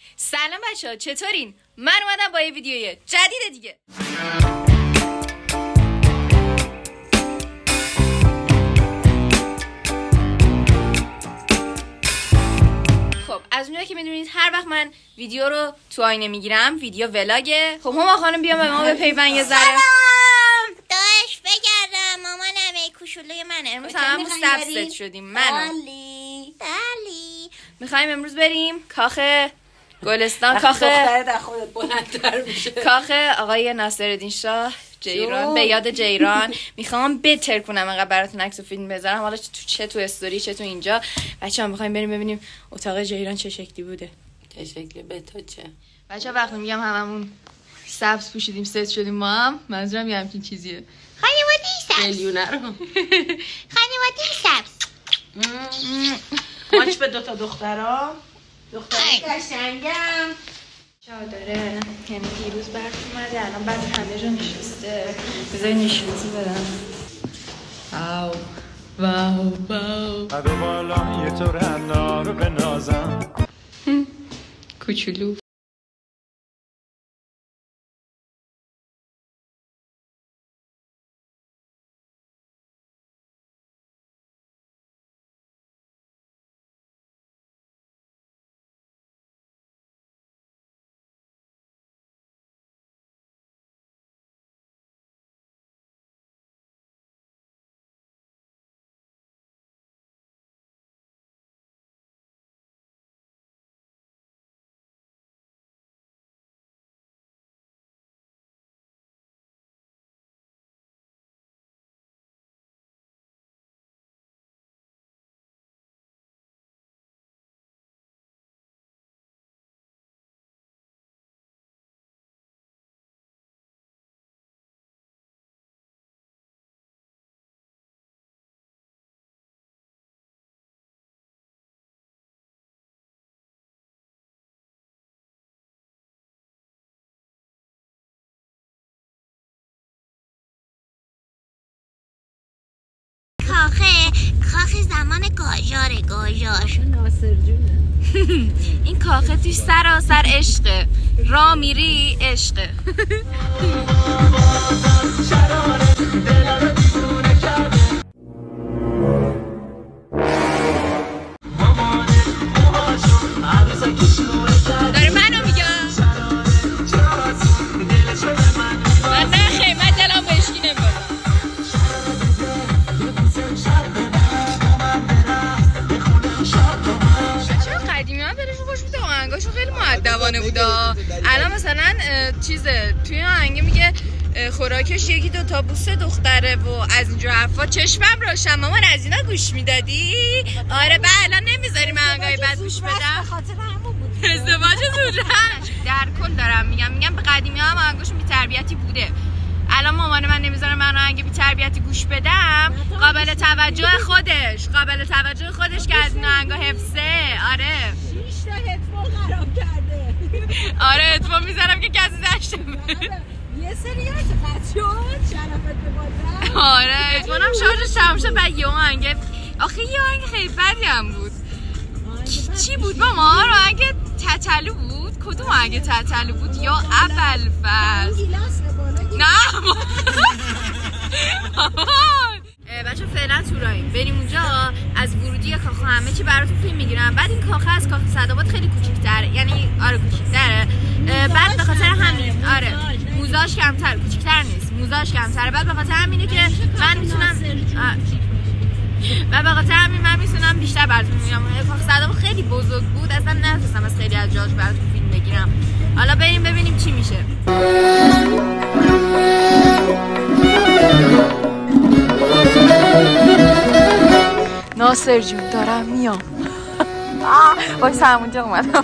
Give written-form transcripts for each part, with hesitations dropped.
سلام بچه‌ها، چطورین؟ من اومدم با یه ویدیوی جدید دیگه. خب از اونجایی که میدونید هر وقت من ویدیو رو تو آینه میگیرم ویدیو ولاگه. خب هما خانم بیام به ما بپیوند یه ذره. سلام داش بگردم مامانم ای کوچولوی منه. امروز هممون سبزت شدیم. منو بلی میخوایم امروز بریم کاخ گلستان، کاخ دختر خودت بلندتر میشه، کاخ آقای ناصرالدین شاه جیران، به یاد جیران. میخوام بتر کنم انقدر براتون عکس و فیلم بذارم، حالا چه تو استوری چه تو اینجا. بچه‌ها میخوایم بریم ببینیم اتاق جیران چه شکلی بوده. چه شکلی به تو چه؟ بچه‌ها وقتی میگم هممون سبز پوشیدیم ست شدیم ما هم، منظورم یه همچین چیزیه. خانواده سبز، میلیونه رو خانواده سبز. ماچ به دوتا دخترها، دختری قشنگم چادره، یعنی دیروز برف اومده الان بعد همه جا نشسته. بذاری نشونتون بدم. واو واو واو قد و بالای تو رنا رو بنازم کوچولو. کاخ زمان گاژار ناصر جونه. این کاخه توش سراسر عشقه، را میری عشقه. داره منو میگم من نه خیمت دلم بهشکی نمیبازم. آهنگاشون خیلی مؤدبانه بودا. الان مثلا چیزه توی آهنگ میگه خوراکش یکی دوتا بوسه دختره و از اینجور حرفا. چشمم روشن مامان از اینا گوش میدادی؟ آره با الان نمیذاریم آهنگای بعد گوش بدم. ازدواج زودرنج در کل دارم میگم به قدیمی ها هم آهنگاشون بی‌تربیتی بوده. الان مامان من نمیذاره من آهنگ بی‌تربیتی گوش بدم. قابل توجه خودش که از این آهنگا حفظه. آره آره اتفاق میذارم که کسی زشته. یه سری هست قد شد شرفت به بادرم. آره اتفاقم شارژش تمام شد. بعد یه آهنگ آخه یه آهنگ خیلی بدی هم بود. چی بود ماما؟ آهنگ تتلو بود؟ کدوم آهنگ تتلو بود؟ یا ابوالفضل؟ نه بچه فعلا تو راهیم بریم اونجا. از ورودی کاخ همه چی براتون فیلم میگیرم. بعد این کاخ از کاخ سعدآباد خیلی کوچیک‌تره، یعنی آره کوچیک‌تره. بعد به خاطر همین آره موزاش کمتر، کوچیک‌تر نیست، موزاش کمتره. بعد به خاطر همینه که من میتونم و به خاطر همین من میتونم بیشتر براتون میگم. کاخ سعدآباد خیلی بزرگ بود، اصلا نتونستم از خیلی از جاش براتون فیلم بگیرم. حالا بریم ببینیم چی میشه. ناصر جون دارم میام. وایسا همونجا اومدم.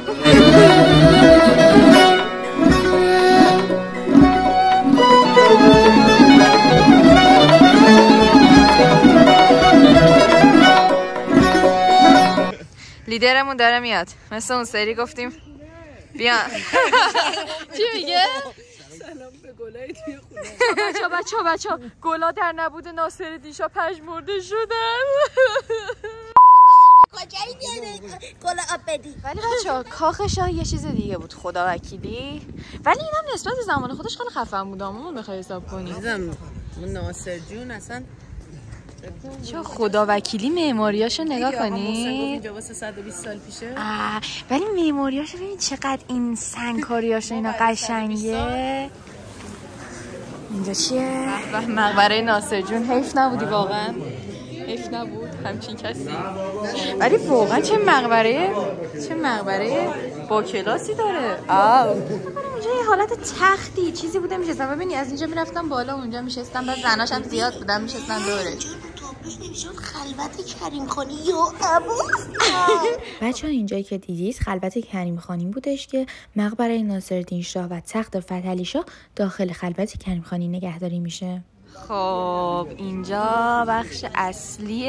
لیدرمون داره میاد، مثل اون سری گفتیم بیا. چی میگه؟ سلام به گلای توی خونه. بچه گلا در نبود ناصرالدین شاه پژمرده شدن. کجایی بیاده گل آب بدی. ولی بچه‌ها کاخ شاه یه چیز دیگه بود، خدا وکیلی. ولی اینم نسبت زمان خودش خیلی خفن بود. مامان بخوای حساب کنی ناصر جون اصلا چه خدا وکیلی معماریاشو نگاه کنی. اینجا واسه 120 سال پیشه. ولی معماریاشو ببین چقدر این سنگکاریاشو اینا قشنگه. اینجا چیه؟ مقبره ناصر جون. حیف نبودی واقعا، حیف نبود همچین کسی. ولی واقعا چه مقبره با کلاسی داره. اینجا یه حالت تختی چیزی بوده میشستم. ببینی از اینجا میرفتم بالا اونجا میشستم، بعد زناش هم زیاد بودن میشستن دورش. توپش نمیشد خلوت کریم خانی یا ابوس. بچه ها اینجایی که دیدید خلوت کریم خانی بودش که مقبره ناصرالدین شاه و تخت فتحعلی شاه داخل خلوت کریم خانی نگهداری میشه. خب اینجا بخش اصلی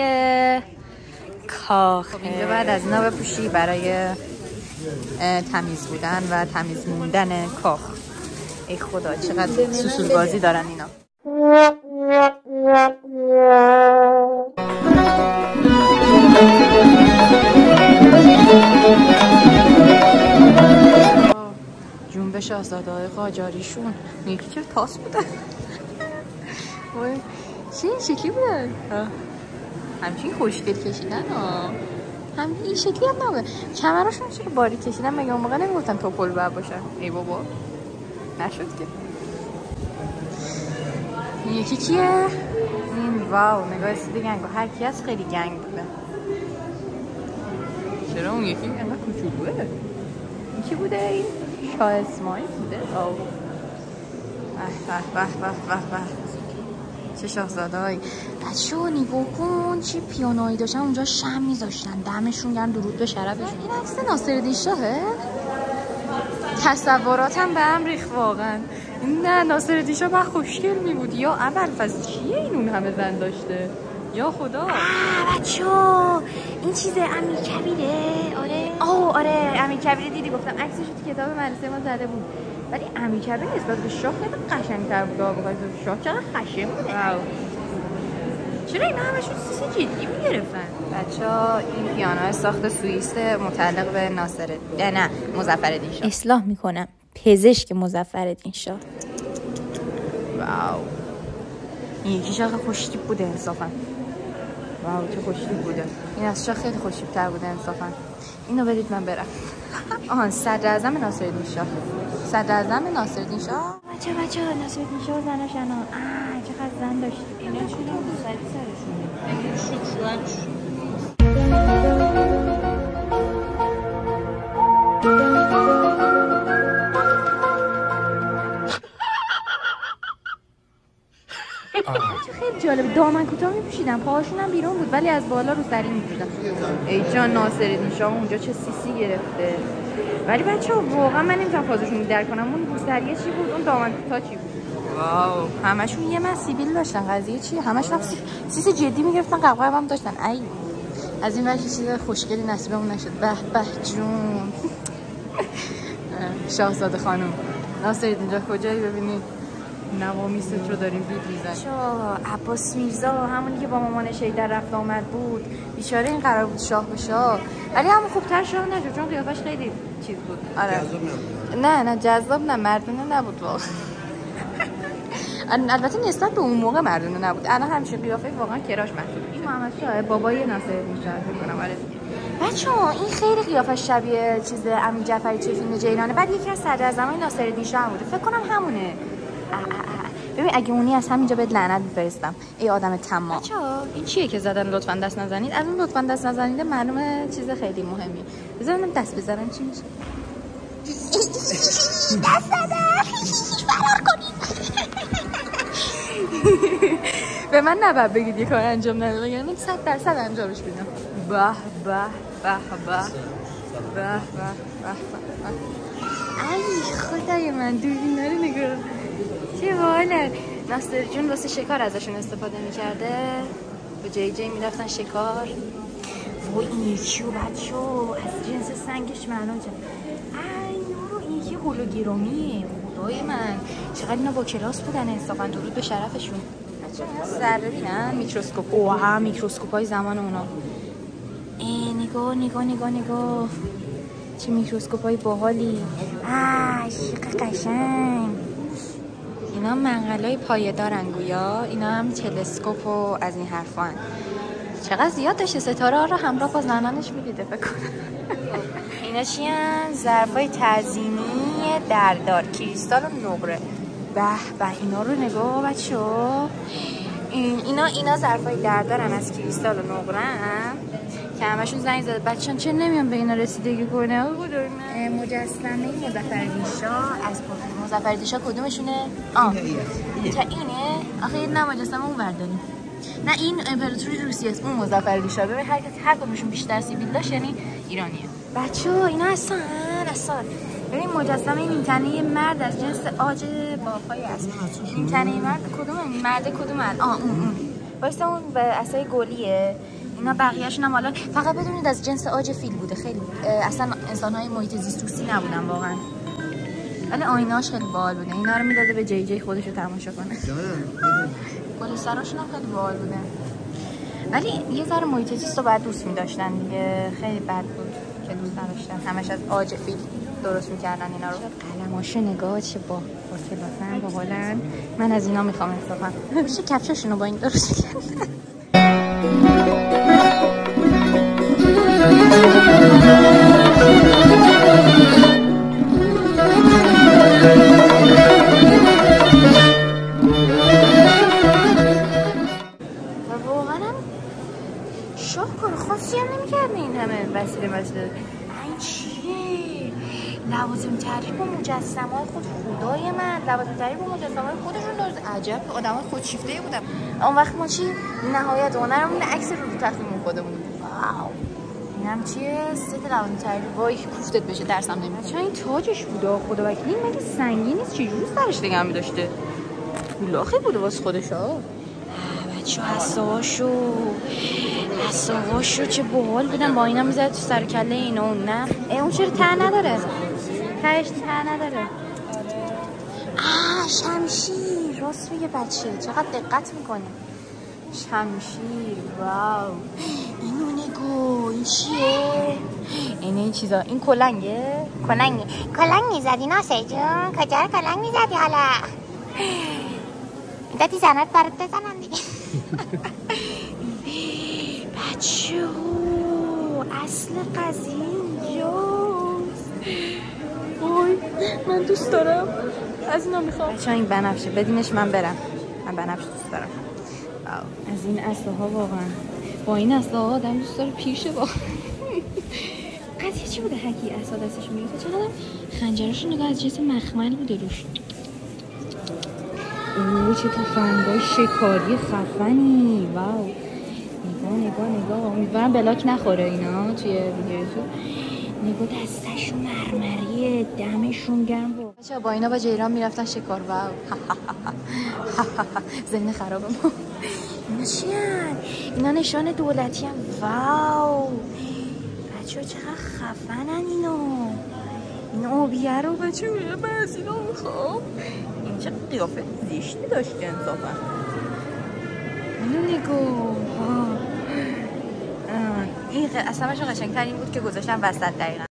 کاخ. اینجا بعد از اینا بپوشی برای تمیز بودن و تمیز موندن کاخ. ای خدا چقدر سوسول بازی دارن اینا. جنب شاهزاده‌های قاجاریشون یکی که تاس بودن. چی این شکلی بودن؟ همچین خوشگل کشیدن هم این شکلی هم نبوده. کمراشون چرا باریک کشیدن؟ مگه اون موقع نمیگفتن توپل باید باشن؟ ای بابا نشد که. این یکی کیه؟ این واو نگاه سید گنگو. هر کی از خیلی گنگ بوده. چرا اون یکی اینقدر کوچولوه؟ این کی بوده؟ این شاه اسماعیل بوده؟ آو به چه شاهزاده‌ای. بچه‌ها نگاه کن چی پیانویی داشتن اونجا، شمع می‌ذاشتن دمشون گرم درود به شرفشون. این عکس ناصرالدین شاهه. تصوراتم به هم ریخت واقعا. نه ناصرالدین شاه باید خوشگل می‌بود یا ابوالفضل. چیه این اون همه زن داشته یا خدا. بچه‌ها این چیزه امیرکبیره. آره امیرکبیره. دیدی گفتم عکسش تو کتاب مدرسه ما زده بود. ولی امیرکبیر نسبت به شاه خیلی قشنگ‌تر بود. شاه چقدر خشن بود. چرا اینا همشون سیس جدی می‌گرفتن؟ بچه‌ها این پیانو ساخت سوئیس متعلق به مظفرالدین شاه. اصلاح میکنم پزشک مظفرالدین شاه. واو این یکی شاه خوشتیپ بوده انصافا. واو چه خوشتیپ بوده. این از شاه خیلی خوشتیپ‌تر بوده انصافا. اینو بدید من برم. صدر اعظم ناصرالدین شاه. ناصرالدین شاه. بچه ناصرالدین شاه زناشن. چقدر زن داشت. اینا چون سرشونه. این شوهرش. خیلی جالب. دامن کوتاه میپوشیدن، پاهاشون هم بیرون بود ولی از بالا رو سری میپوشیدن. ای جان ناصرالدین شاه اونجا چه سیسی گرفته. ولی بچه‌ها واقعا من نمیتونم فازشون رو درک کنم. اون روسریه چی بود؟ اون دامن کوتاه چی بود؟ واو همشون یه من سیبیل داشتن. قضیه چیه؟ همشون سیس جدی میگرفتن، قبقب هم داشتن. ای از این وجه چیز خوشگلی نصیبمون نشد. به جون. شاهزاده خانم ناصرالدین جان کجایی؟ ببینید نوامیست رو داریم بید میزن. عباس میرزا همونی که با مامانش در رفت آمد بود. بیچاره این قرار بود شاه بشه ولی همون خوبتر شاه نشد چون قیافش خیلی چیز بود. آره نه جذاب نه، مردونه نبود واقعا. البته نسبت به اون موقع مردونه نبود. الان همچین قیافه واقعا کراش محسوب. این محمد شاه بابای ناصرالدین شاه فکر کنم. آره بچه‌ها این خیلی قیافش شبیه چیز امین جعفری توی فیلم جیلانه. بعد یکی از صدراعظمای ناصرالدین شاه بوده فکر کنم همونه. ببین اگه اونی از همینجا بهت لعنت میفرستم ای آدم طماع. بچه‌ها این چیه که زدن لطفا دست نزنید؟ از اون لطفا دست نزنید معلومه چیز خیلی مهمیه. بذارم دست بزنم چی میشه. دست زدم فرار کنید. به من نباید بگید یه کار انجام نده، بگید 100% انجامش بدم. به ای خدای من دوربینا رو نگاه چه باحاله. ناصر جون واسه شکار ازشون استفاده میکرده. با جی میرفتن شکار. وای این یکی رو بچه‌ها از جنس سنگش معلوم شد. ای نورو این یکی هولوگرامیه. خدای من چقدر اینا با کلاس بودن انصافا. درود به شرفشون. ذره بینن میکروسکوپ. اوه میکروسکوپ های زمان اونا. نگاه چه میکروسکوپای باحالی. چقدر قشنگ. اینا منقلای پایه‌دارن گویا. اینا هم تلسکوپ و از این حرفان. چقدر زیاد داشته. ستاره ها رو همراه با زنانش می‌دیده فکر کنم. اینا چی هن؟ ظرفای تزیینی دردار، کریستال و نقره. به اینا رو نگاه بچه‌ها. اینا ظرفای دردارن از کریستال و نقره هم که همشون زنگ زده بچه‌ها چه نمیان به اینا رسیدگی کنه. مجسمه مظفرعلی‌شاه از مظفرعلی‌شاه کدومشونه؟ تا اینه. آخه یه نه مجسمه اون برداریم. نه این امپراتوری روسیه است، اون مظفرعلی‌شاه. ببین هر کدومشون بیشتر سیبیل داشت یعنی ایرانیه. بچه‌ها اینا اصلا ببین مجسمه این تنه مرد از جنس عاج با پای اصلی. این تنه مرد کدومه؟ مرد کدومه؟ اون واسه اون به عصای گلیه. اینا بقیه‌شون هم حالا فقط بدونید از جنس عاج فیل بوده. خیلی اصلا انسان‌های محیط زیست دوستی نبودن واقعا. ولی آینه‌اش خیلی باحال بوده. اینا رو میداده به جی خودش رو تماشا کنه. گل سراشون هم خیلی باحال بوده. ولی یه ذره محیط زیست رو باید دوست می‌داشتن دیگه. خیلی بد بود که دوست نداشتن. همش از عاج فیل درست می‌کردن اینا رو. قلماشو نگاه چه با کلاسن باحالن. من از اینا می‌خوام انصافا. میشه کفشاشون رو با این درست کردن. خاصی هم نمی‌کرد این همه وسیله این چیه؟ لوازم تعریف و مجسمه‌های خود خدای من. لوازم تعریف و مجسمه‌های خودشون درست. عجب آدمای خودشیفته بودن. اون وقت ما چی نهایت هنرمون عکس رو تختمون خودمون. واو اینم چیه؟ ست لوازم تعریف. وای کوفتت بشه درسم نمیاد. چرا این تاجش بوده خدا وکیلی؟ مگه سنگین نیست؟ چه جوری سرش دیگه هم داشته؟ گولاخی بوده واسه خودشا. بچه حساباشو چه باحال بودن. با اینا میذاره تو سر کله اینا. اون نه اون چرا ته نداره؟ تهش ته نداره. شمشیر. راست میگه بچه چقدر دقت میکنه. شمشیر. واو اینو نگو. این چیه؟ این چیزا. این کلنگه. کلنگ میزدی ناصر جون؟ کجا رو کلنگ میزدی حالا؟ دادی زنت برات بزنن دیگه. بچه اصل قضیه اینجاست. وای من دوست دارم از اینا میخوام. بچه این بنفشه بدینش من برم. من بنفش دوست دارم. از این اصله ها واقعا با این اصله ها آدم دوست داره پیرشه واقعا. قضیه چی بوده؟ حکی اصلا دستش میگیره. چقدر خنجرش نگاه از جنس مخمل بوده روش. چه تفنگای شکاری خفنی. واو نگاه امیدوارم بلاک نخوره اینا توی ویدیوتو. نگاه دستشون مرمریه. دمشون گرم. بچه‌ها با اینا با جیران میرفتن شکار. واو ذهن خراب ما. اینا چی هن؟ اینا نشان دولتی هم. واو بچه‌ها چقدر خفنن اینا. این آبیه رو بچه‌ها من از اینا میخوام. این چه قیافه زیشتی داشته انصافا. اینو نگاه. این اصلا قشنگ‌تر این بود که گذاشتم وسط دقیقا.